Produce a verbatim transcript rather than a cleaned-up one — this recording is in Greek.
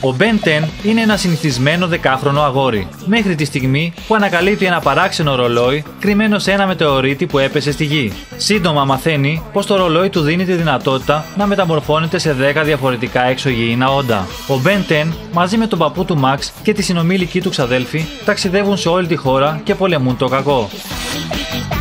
Ο Ben δέκα είναι ένα συνηθισμένο δεκάχρονο αγόρι, μέχρι τη στιγμή που ανακαλύπτει ένα παράξενο ρολόι κρυμμένο σε ένα μετεωρίτη που έπεσε στη γη. Σύντομα μαθαίνει πως το ρολόι του δίνει τη δυνατότητα να μεταμορφώνεται σε δέκα διαφορετικά εξωγήινα όντα. Ο Ben δέκα μαζί με τον παππού του Max και τη συνομήλικη του ξαδέλφη ταξιδεύουν σε όλη τη χώρα και πολεμούν το κακό.